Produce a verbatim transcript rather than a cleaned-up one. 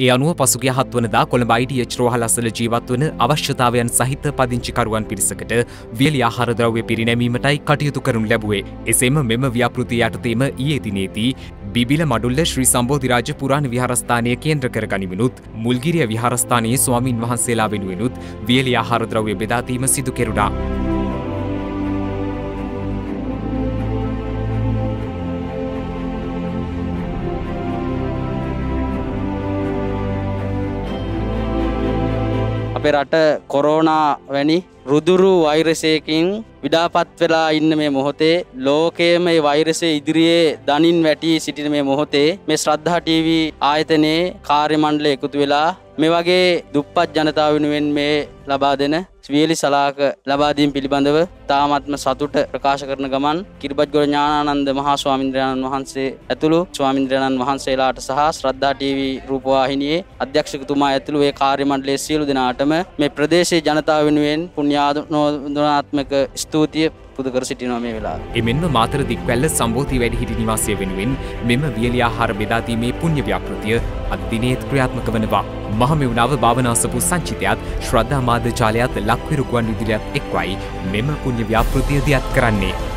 ඒ අනුව පසුගිය හත් වනදා කොළඹ I T H රෝහලසල ජීවත් වන අවශ්‍යතාවයන් සහිත පදිංචිකරුවන් පිරිසකට වියලි ආහාර ද්‍රව්‍ය පිරිනැමීමටයි කටයුතු කරනු ලැබුවේ. එසේම මෙම ව්‍යාපෘතිය යටතේම ඊයේ දිනේදී බිබිල මඩුල්ල ශ්‍රී සම්බෝධිරාජ පුරාණ විහාරස්ථානය කේන්ද්‍ර කර ගනිමිනුත් මුල්ගිරිය විහාරස්ථානයේ ස්වාමින් වහන්සේලා වෙනුවෙනුත් වියලි ආහාර ද්‍රව්‍ය බෙදා දීම සිදු කෙරුණා. අපේ රට කොරෝනා වැනි රුදුරු වෛරසයකින් විඩාපත් වෙලා ඉන්න මේ මොහොතේ ලෝකයේම මේ වෛරසය ඉදිරියේ දනින් වැටි සිටින මේ මොහොතේ මේ ශ්‍රද්ධා ටීවී ආයතනයේ කාර්ය මණ්ඩලය එකතු වෙලා මේ වගේ දුප්පත් ජනතාව වෙනුවෙන් මේ ලබා දෙන වියලි සලාක ලබා දීම පිළිබඳව තාමත්ම සතුට ප්‍රකාශ කරන ගමන් කිරිබත්ගොඩ ඥානානන්ද මහා ස්වාමීන්ද්‍රයන්න් වහන්සේ ඇතුළු ස්වාමීන්ද්‍රයන්න් වහන්සේලාට සහ ශ්‍රද්ධා ටීවී රූපවාහිනියේ අධ්‍යක්ෂකතුමා ඇතුළු ඒ කාර්ය මණ්ඩලයේ සියලු දෙනාටම මේ ප්‍රදේශයේ ජනතාව වෙනුවෙන් පුණ්‍යානුමෝදනාත්මක ස්තුතිය පුද කර සිටිනවා මේ වෙලාවේ. එමෙන්ම මාතර දික්වැල්ල සම්බෝධි වැඩිහිටි නිවාසය වෙනුවෙන් මෙම වියලි ආහාර බෙදා දීමේ පුණ්‍ය ව්‍යාපෘතිය අද දිනේත් ක්‍රියාත්මක වනවා. මහමෙවුනාව භාවනාසපු සංචිතයත් ශ්‍රද්ධා මාධ්‍ය ජාලයත් ලක්විරු ගුවන් විදුලියත් එක්වයි මෙම පුණ්‍ය ව්‍යාපෘතිය දියත් කරන්නේ.